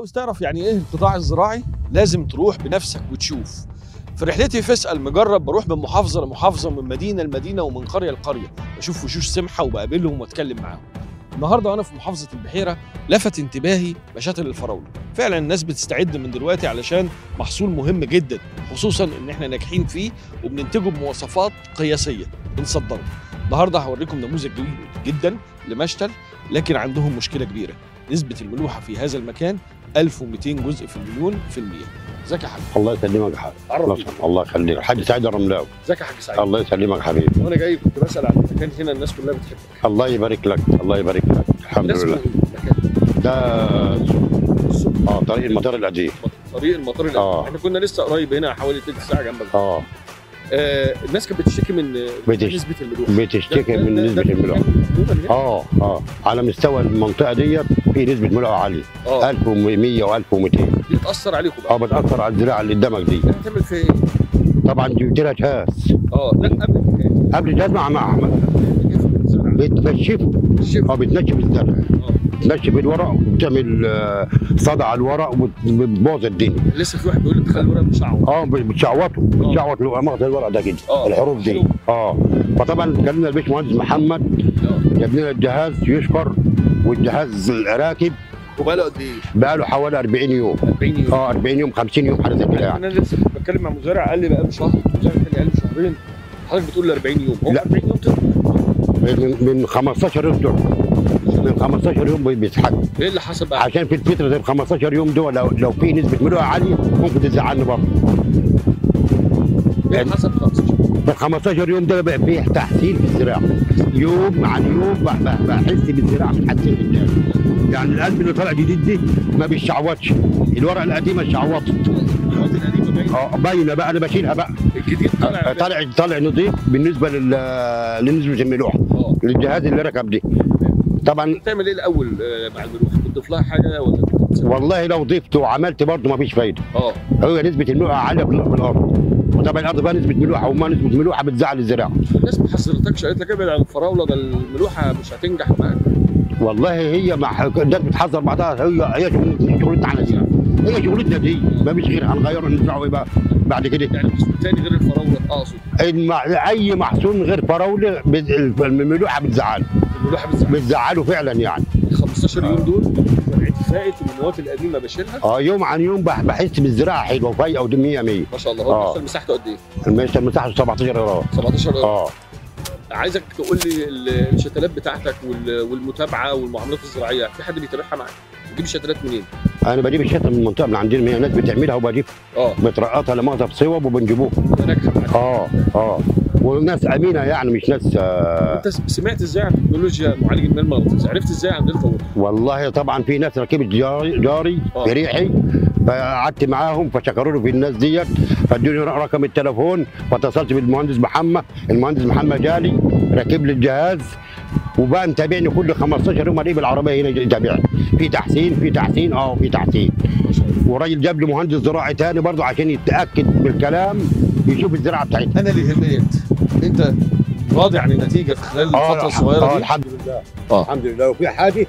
عاوز تعرف يعني ايه القطاع الزراعي لازم تروح بنفسك وتشوف. في رحلتي في اسأل مجرب بروح من محافظة لمحافظة، من مدينة لمدينة، ومن قرية لقرية، بشوف وشوش سمحة وبقابلهم واتكلم معاهم. النهارده وانا في محافظة البحيرة لفت انتباهي مشاتل الفراولة. فعلا الناس بتستعد من دلوقتي علشان محصول مهم جدا، خصوصا ان احنا ناجحين فيه وبننتجه بمواصفات قياسية بنصدره. النهارده هوريكم نموذج جديد جدا لمشتل، لكن عندهم مشكلة كبيرة. نسبة الملوحة في هذا المكان 1200 جزء في المليون في المية. ازيك يا حاج؟ الله يسلمك يا حبيبي. الله يخليك. الحاج سعيد الرملاوي. ازيك يا حاج سعيد؟ الله يسلمك يا حبيبي. وانا جاي كنت بسأل عن المكان هنا، الناس كلها بتحبك. الله يبارك لك. الله يبارك لك. الحمد لله. المكان ده طريق المطار القديم. طريق المطار القديم. احنا كنا لسه قريب هنا حوالي تلت ساعة جنبك. الناس كانت بتشتكي من نسبة الملوحة. بتشتكي من نسبة الملوحة. على مستوى المنطقة ديت في نسبة ملوحة عالية. 1100 و1200. دي بتأثر عليكم بقى؟ بتأثر على الزراعة اللي قدامك دي. هتعمل فيها ايه؟ طبعا جبت لها جهاز. لا قبل الجهاز مع بتنشف. بتنشف الزرع. بتنشف الورق وبتعمل صدى على الورق وبتبوظ الدنيا. لسه في واحد بيقول لي بتخلي الورق مشعوط. بتشعوط مغزى الورق ده كده. الحروف دي. فطبعا كلمنا الباشمهندس محمد جاب لنا الجهاز يشكر، والجهاز راكب. وبقاله قد ايه؟ بقاله حوالي 40 يوم. 40 يوم. 40 يوم 50 يوم حاجه زي كده يعني. انا لسه كنت بتكلم مع مزارع قال لي بقاله شهر، مزارع تاني قال لي شهرين. حضرتك بتقول لي 40 يوم، هو 40 يوم من 15 يوم دول. من 15 يوم بيتحكم. ايه اللي حصل بقى؟ عشان في الفتره زي ال 15 يوم دول لو في نسبه ملوحه عاليه ممكن تزعلني برضه. ايه اللي حصل في 15 يوم؟ في 15 يوم ده بقى فيه تحسين في الزراعه. يوم عن يوم بحس بالزراعه بتحسن قدامي. يعني القلب اللي طالع جديد دي ما بيشعوطش، الورقه القديمه شعوطت. الورقه القديمه باينه. باينه بقى، انا بشيلها بقى. الجديد طالع نظيف بالنسبه لنسبه الملوحه. للجهاز اللي ركب دي. طبعا بتعمل ايه الاول مع الملوحه؟ بتضيف لها حاجه ولا؟ والله لو ضفت وعملت برضه ما فيش فايده. هو نسبه الملوحه عاليه في الارض، وطبعا الارض فيها نسبه ملوحه، وما نسبه ملوحه بتزعل الزراعه. الناس ما حذرتكش قالت لك ابعد عن الفراوله، ده الملوحه مش هتنجح معاك؟ والله هي الناس بتحذر بعضها. هي شغلتنا على دي. هي شغلتنا دي ما فيش غيرها، هنغيرها نزرعه ايه بقى بعد كده؟ يعني محصول تاني غير الفراوله اقصد؟ اي محصول غير فراوله الملوحه بتزعله. الملوحه بتزعله فعلا يعني. ال 15 يوم دول زرعتي فائت والنواه القديمه بشيلها؟ يوم عن يوم بحس بالزراعه حلوه وفايقه ودي 100 100 ما شاء الله. هو مساحته قد ايه؟ مساحته 17 قرار. 17 قرار. عايزك تقول لي الشتلات بتاعتك والمتابعه والمعاملات الزراعيه، في حد بيتابعها معاك؟ بتجيب الشتلات منين؟ انا بجيب الشتل من المنطقه من عندنا، هي ناس بتعملها وبجيب بترقطها لمؤاخذه بصوب وبنجيبوها. ناجحه معاك؟ وناس امينه يعني، مش ناس. انت سمعت ازاي عن تكنولوجيا معالج المياه المغناطيسي؟ عرفت ازاي عن دلتا ووتر؟ والله طبعا في ناس ركبت جاري في ريحي، فقعدت معاهم فشكروا له في الناس ديت، فادوني رقم التليفون، فاتصلت بالمهندس محمد. المهندس محمد جالي راكب لي الجهاز، وبقى متابعني كل 15 يوم الاقي بالعربيه هنا يتابعني. في تحسين في تحسين. وراجل جاب لي مهندس زراعي تاني برضه عشان يتاكد بالكلام، يشوف الزراعه بتاعتنا. انا اللي يهمني انت راضي عن النتيجه في خلال الفتره الصغيره دي؟ الحمد لله. الحمد لله. وفي حاجه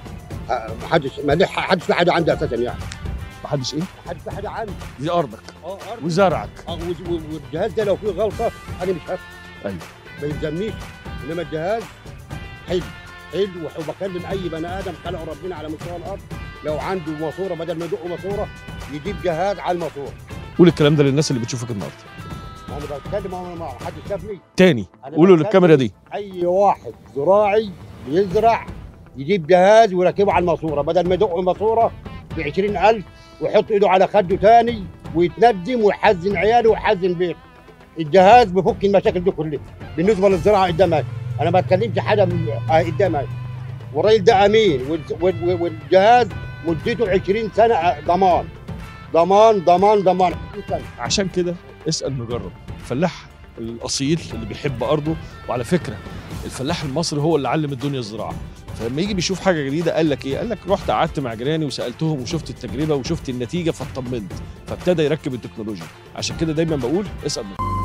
ما حدش في حاجه عندي اساسا يعني. ما حدش ايه؟ ما حدش في حاجه عندي. دي ارضك وزرعك. والجهاز ده لو فيه غلطه انا مش هفهم. ايوه. ما يلزمنيش، انما الجهاز حلو. وبكلم اي بني ادم خلقه ربنا على مستوى الارض، لو عنده ماسوره بدل ما يدق ماسوره يجيب جهاز على الماسوره. قول الكلام ده للناس اللي بتشوفك النهارده. انا بتكلم، ما حدش شافني تاني. قولوا للكاميرا دي. اي واحد زراعي بيزرع يجيب جهاز ويركبه على الماسوره، بدل ما يدق ماسوره ب 20,000 ويحط ايده على خده تاني ويتندم ويحزن عياله ويحزن بيته. الجهاز بيفك المشاكل دي كلها بالنسبه للزراعه قدامك. انا ما بتكلمش حاجه من قدامك. والراجل ده امين، والجهاز مدته 20 سنه ضمان. عشان كده اسال مجرب. الفلاح الاصيل اللي بيحب ارضه، وعلى فكره الفلاح المصري هو اللي علم الدنيا الزراعه. فلما يجي بيشوف حاجه جديده قال لك ايه؟ قال لك رحت قعدت مع جيراني وسالتهم وشفت التجربه وشفت النتيجه فاطمنت، فابتدى يركب التكنولوجيا. عشان كده دايما بقول اسال.